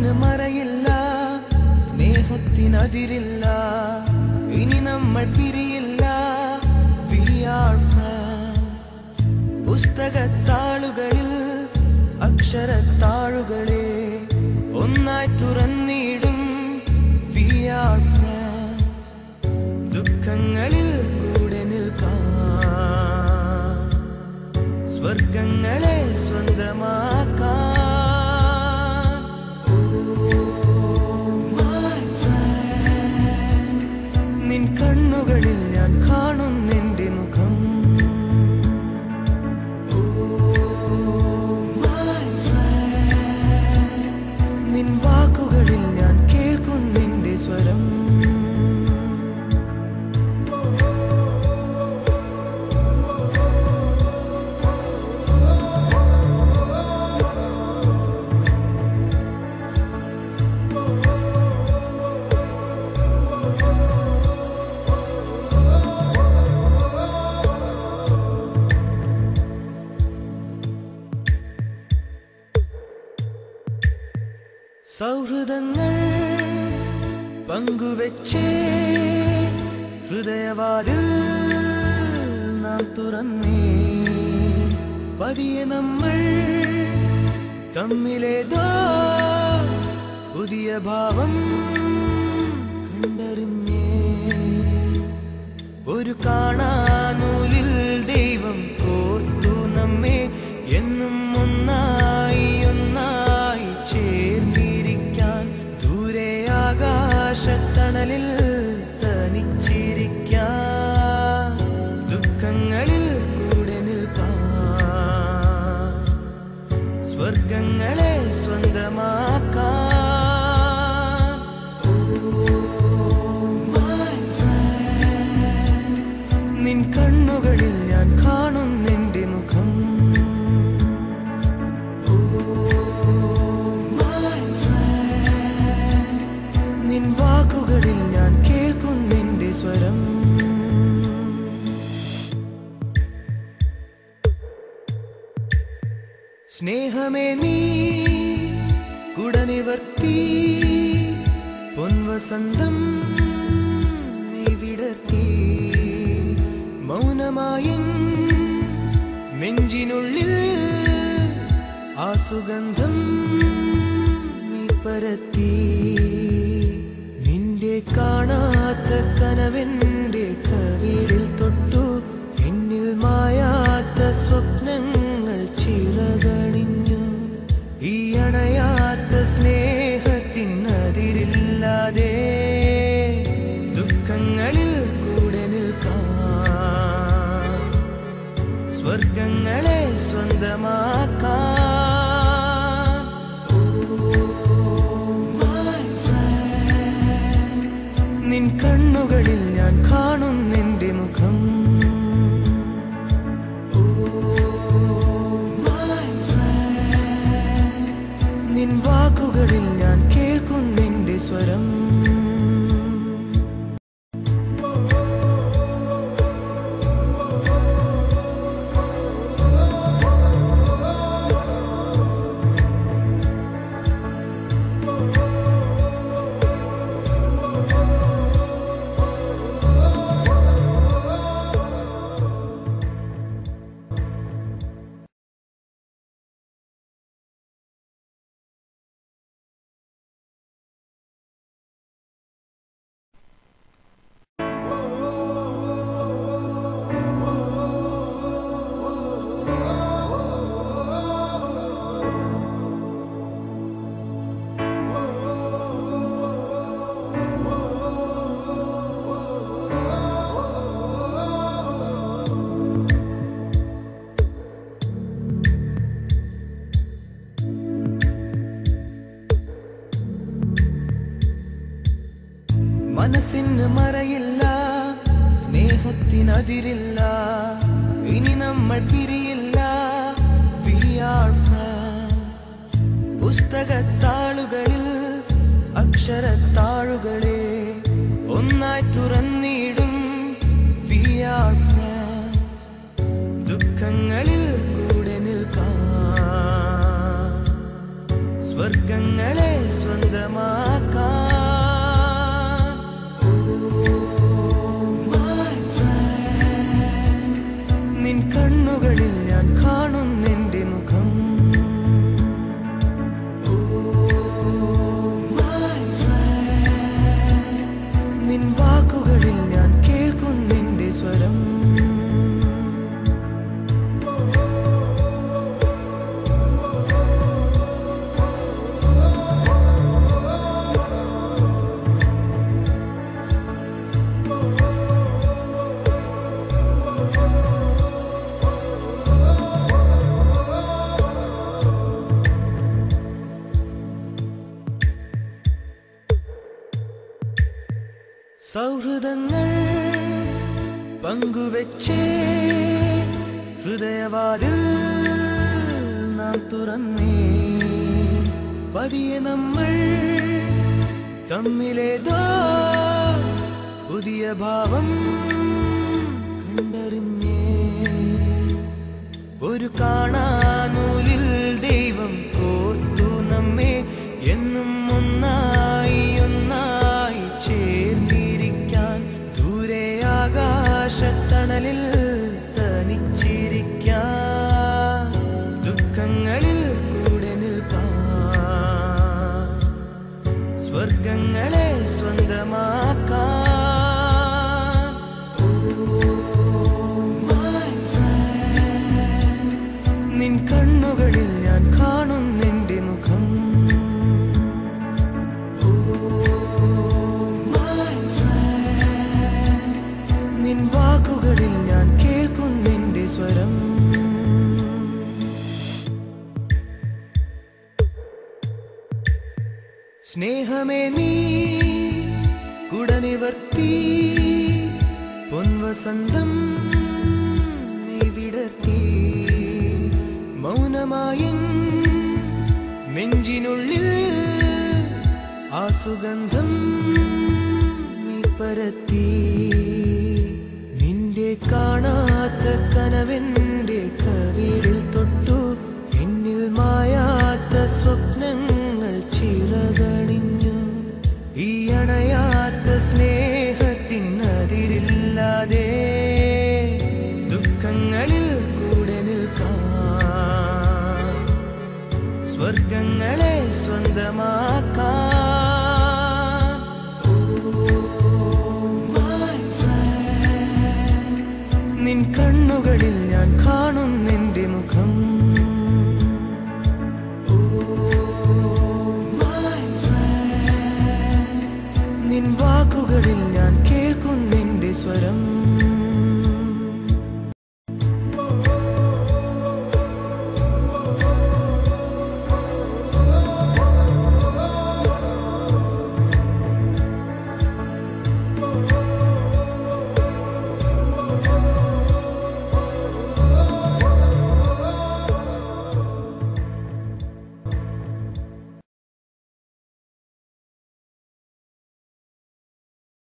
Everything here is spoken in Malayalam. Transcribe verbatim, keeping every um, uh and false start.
മനസ്സിന് മറയില്ല, സ്നേഹത്തിനതിരില്ല, ഇനി നമ്മൾ പിരിയില്ല. We are friends. പുസ്തകത്താളുകളിൽ അക്ഷരത്താളുകളെ ഒന്നായി തുറന്നിടും. We are friends. ദുഃഖങ്ങളിൽ കൂടെ നിൽക്കാം, സ്വർഗങ്ങളെ സ്വന്തമാക്കാം. നിൻ കണ്ണുകളിൽ ഞാൻ കാണുന്നെന്റെ മുഖം. നിൻ വാക്കുകളിൽ ഞാൻ കേൾക്കുന്നെന്റെ സ്വരം. സൗഹൃദങ്ങൾ പങ്കുവെച്ചേ ഹൃദയവാതിൽ നാം തുറന്നേ. പതിയെ നമ്മൾ തമ്മിലേതോ പുതിയ ഭാവം കണ്ടറിഞ്ഞേ. ഒരു കാണാനൂലിൽ ദൈവം കോർത്തു നമ്മെ, എന്നും ഒന്നായി ഒന്നായി ചേർന്നിരിക്കാൻ. ദൂരെ ആകാശത്തണലിൽ തനിച്ചിരിക്കാൻ, ദുഃഖങ്ങളിൽ കൂടെ നിൽക്കാൻ, സ്വർഗങ്ങളെ സ്വന്തമാക്കാൻ. നിൻ കണ്ണുകളിൽ ഞാൻ കാണുന്നെന്റെ മുഖം. നിൻ വാക്കുകളിൽ ഞാൻ കേൾക്കുന്നെന്റെ സ്വരം. സ്നേഹമേ നീ കുടനിവർത്തി, പൊൻവസന്തം നീ വിടർത്തി. മൗനമായി നെഞ്ചിനുള്ളിൽ ആ സുഗന്ധം നീ പരത്തി. നിന്റെ കാണാത്ത കനവെന്റെ കവിളിൽ തൊട്ടു, എന്നിൽ മായാത്ത സ്വപ്നങ്ങൾ ചിറകണിഞ്ഞു. ഈ അണയാത്ത സ്നേഹത്തിനതിരില്ലാതെ ദുഃഖങ്ങളിൽ കൂടെ നിൽക്കാം, സ്വർഗങ്ങളെ സ്വന്തമാക്കാം. നിൻ കണ്ണുകളിൽ ഞാൻ കാണുന്നെന്റെ മുഖം. നിൻ വാക്കുകളിൽ ഞാൻ കേൾക്കുന്നെന്റെ സ്വരം. മനസ്സിന് മറയില്ല, സ്നേഹത്തിനതിരില്ല, ഇനി നമ്മൾ പിരിയില്ല. We are friends. പുസ്തകത്താളുകളിൽ അക്ഷരത്താളുകളെ ഒന്നായി തുറന്നിടും. We are friends. ദുഃഖങ്ങളിൽ കൂടെ നിൽക്കാം, സ്വർഗങ്ങളെ സ്വന്തം സ്വന്തമാക്കാൻ. നിൻ കണ്ണുകളിൽ ഞാൻ കാണുന്നെന്റെ മുഖം. നിൻ വാക്കുകളിൽ ഞാൻ കേൾക്കുന്നെന്റെ സ്വരം. സൗഹൃദങ്ങൾ പങ്കുവെച്ചേ ഹൃദയവാതിൽ നാം തുറന്നേ. പതിയെ നമ്മൾ തമ്മിലേതോ പുതിയ ഭാവം കണ്ടറിഞ്ഞേ. ഒരു കാണാനൂലിൽ ദൈവം കോർത്തു നമ്മെ എന്നും ഒന്നായി ഒന്നായി ചേർന്നിരിക്കാൻ. ദൂരെ ആകാശത്തണലിൽ തനിച്ചിരിക്കാൻ. ദുഃഖങ്ങളിൽ കൂടെ നിൽക്കാൻ. സ്വർഗങ്ങളെ സ്വന്തമാക്കാൻ. നിൻ കണ്ണുകളിൽ ഞാൻ കാണുന്നെന്റെ മുഖം. നിൻ വാക്കുകളിൽ ഞാൻ കേൾക്കുന്നെന്റെ സ്വരം. സ്നേഹമേ നീ കുടനിവർത്തി പൊൻവസന്തം നീ വിടർത്തി. മൗനമായും നെഞ്ചിനുള്ളിൽ ആ സുഗന്ധം നീ പരത്തി. നിന്റെ കാണാത്ത കനവെന്റെ കവിളിൽ തൊട്ടു. എന്നിൽ മായാത്ത സ്വപ്നങ്ങൾ ചിറകണിഞ്ഞു. ഈ അണയാത്ത സ്നേഹത്തിനതിരില്ലാതെ ദുഃഖങ്ങളിൽ കൂടെ നിൽക്കാൻ. സ്വർഗങ്ങളെ സ്വന്തമാക്കാൻ. നിൻ കണ്ണുകളിൽ ഞാൻ കാണുന്നില്ല